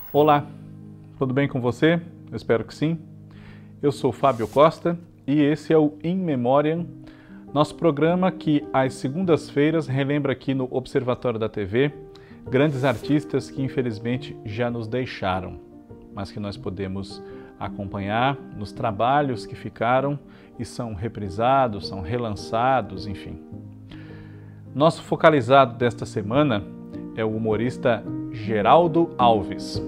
Olá, tudo bem com você? Eu espero que sim. Eu sou Fábio Costa e esse é o In Memoriam, nosso programa que às segundas-feiras relembra aqui no Observatório da TV grandes artistas que infelizmente já nos deixaram, mas que nós podemos acompanhar nos trabalhos que ficaram e são reprisados, são relançados, enfim. Nosso focalizado desta semana é o humorista Geraldo Alves.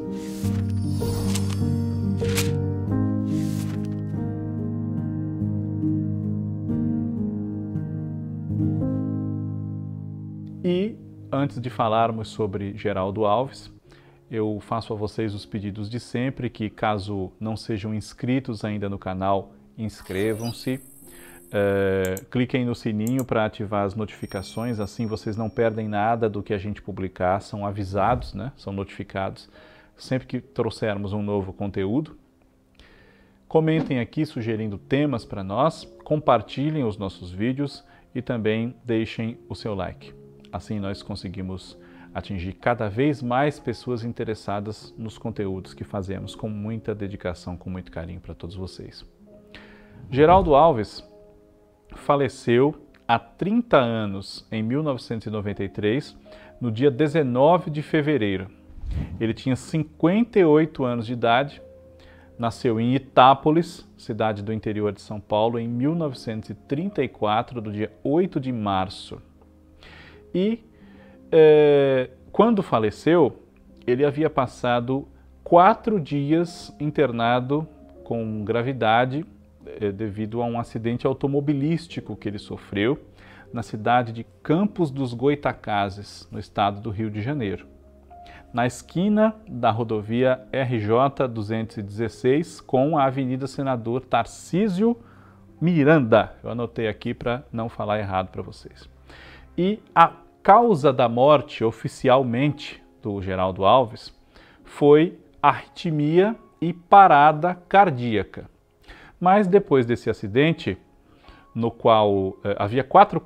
E antes de falarmos sobre Geraldo Alves, eu faço a vocês os pedidos de sempre, que caso não sejam inscritos ainda no canal, inscrevam-se. Cliquem no sininho para ativar as notificações, assim vocês não perdem nada do que a gente publicar, são avisados, né? São notificados sempre que trouxermos um novo conteúdo. Comentem aqui sugerindo temas para nós, compartilhem os nossos vídeos e também deixem o seu like. Assim nós conseguimos atingir cada vez mais pessoas interessadas nos conteúdos que fazemos com muita dedicação, com muito carinho para todos vocês. Geraldo Alves faleceu há 30 anos, em 1993, no dia 19 de fevereiro. Ele tinha 58 anos de idade, nasceu em Itápolis, cidade do interior de São Paulo, em 1934, do dia 8 de março. E quando faleceu, ele havia passado 4 dias internado com gravidade devido a um acidente automobilístico que ele sofreu na cidade de Campos dos Goytacazes, no estado do Rio de Janeiro, na esquina da rodovia RJ 216 com a Avenida Senador Tarcísio Miranda. Eu anotei aqui para não falar errado para vocês. E a causa da morte, oficialmente, do Geraldo Alves foi arritmia e parada cardíaca. Mas depois desse acidente, no qual havia 4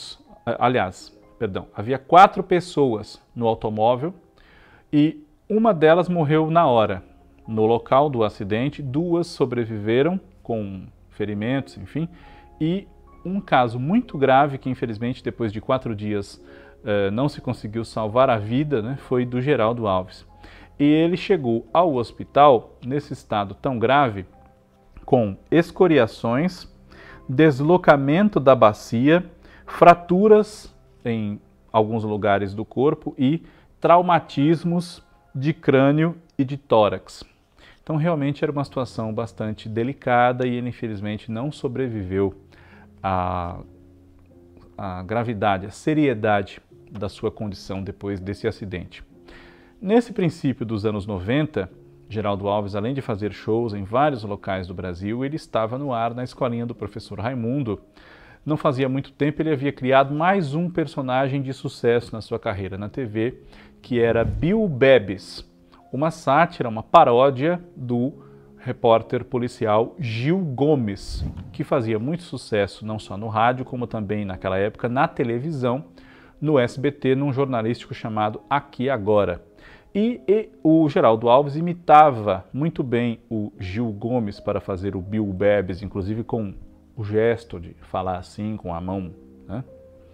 pessoas no automóvel e uma delas morreu na hora. No local do acidente, 2 sobreviveram com ferimentos, enfim, e um caso muito grave que infelizmente depois de 4 dias não se conseguiu salvar a vida, né, foi do Geraldo Alves. E ele chegou ao hospital nesse estado tão grave, com escoriações, deslocamento da bacia, fraturas em alguns lugares do corpo e traumatismos de crânio e de tórax. Então realmente era uma situação bastante delicada e ele infelizmente não sobreviveu à gravidade, à seriedade da sua condição depois desse acidente. Nesse princípio dos anos 90, Geraldo Alves, além de fazer shows em vários locais do Brasil, ele estava no ar na escolinha do professor Raimundo. Não fazia muito tempo ele havia criado mais um personagem de sucesso na sua carreira na TV, que era Bill Bebes, uma sátira, uma paródia do repórter policial Gil Gomes, que fazia muito sucesso não só no rádio, como também naquela época na televisão, no SBT, num jornalístico chamado Aqui Agora. E o Geraldo Alves imitava muito bem o Gil Gomes para fazer o Bill Bebes, inclusive com o gesto de falar assim, com a mão, né?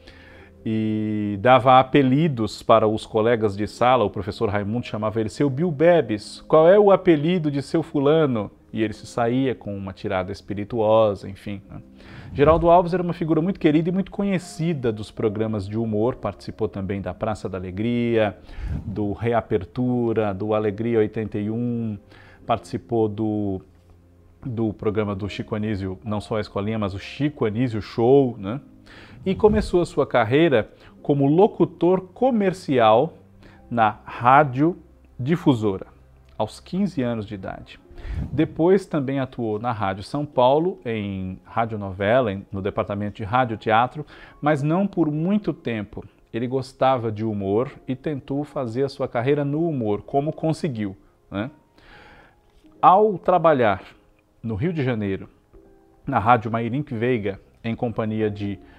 E dava apelidos para os colegas de sala. O professor Raimundo chamava ele seu Bill Bebes, qual é o apelido de seu fulano? E ele se saía com uma tirada espirituosa, enfim, né? Geraldo Alves era uma figura muito querida e muito conhecida dos programas de humor, participou também da Praça da Alegria, do Reapertura, do Alegria 81, participou do programa do Chico Anísio, não só a Escolinha, mas o Chico Anísio Show, né? E começou a sua carreira como locutor comercial na Rádio Difusora, aos 15 anos de idade. Depois também atuou na Rádio São Paulo, em radionovela, no departamento de radioteatro, mas não por muito tempo. Ele gostava de humor e tentou fazer a sua carreira no humor, como conseguiu, né? Ao trabalhar no Rio de Janeiro, na Rádio Mairink Veiga, em companhia de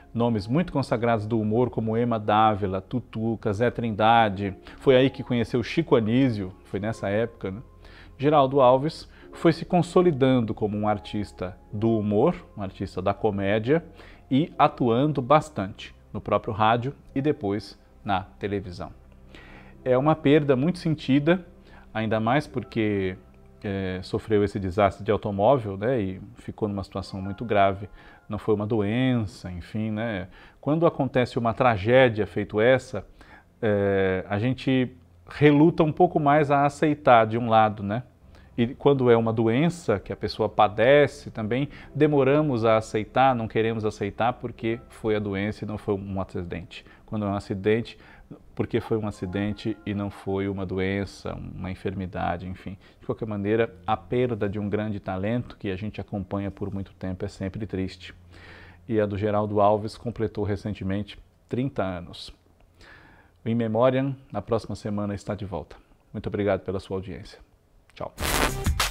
nomes muito consagrados do humor como Ema Dávila, Tutuca, Zé Trindade. Foi aí que conheceu Chico Anísio, foi nessa época, né? Geraldo Alves foi se consolidando como um artista do humor, um artista da comédia e atuando bastante no próprio rádio e depois na televisão. É uma perda muito sentida, ainda mais porque sofreu esse desastre de automóvel, né, e ficou numa situação muito grave. Não foi uma doença, enfim, né? Quando acontece uma tragédia feito essa, a gente reluta um pouco mais a aceitar de um lado, né? E quando é uma doença que a pessoa padece também, demoramos a aceitar, não queremos aceitar porque foi a doença e não foi um acidente. Quando é um acidente, porque foi um acidente e não foi uma doença, uma enfermidade, enfim. De qualquer maneira, a perda de um grande talento que a gente acompanha por muito tempo é sempre triste. E a do Geraldo Alves completou recentemente 30 anos. O In Memoriam, na próxima semana, está de volta. Muito obrigado pela sua audiência. Tchau.